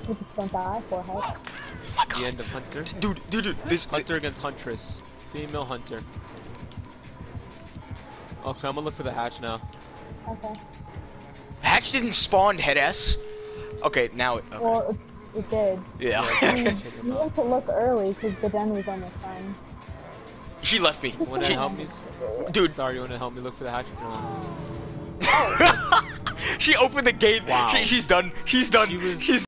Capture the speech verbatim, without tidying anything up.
You just don't die, forehead. Oh my god. The end of Hunter. Dude, dude, dude. This Hunter against Huntress. Female Hunter. Okay, I'm gonna look for the hatch now. Okay. Hatch didn't spawn, head ass. Okay, now it. Okay. Well, it, it did. Yeah. I mean, you need to look early because the den was almost done. She left me. You wanna She, help me? dude. Sorry, you wanna help me look for the hatch? No. She opened the gate. Wow. She, she's done. She's done. She was- She's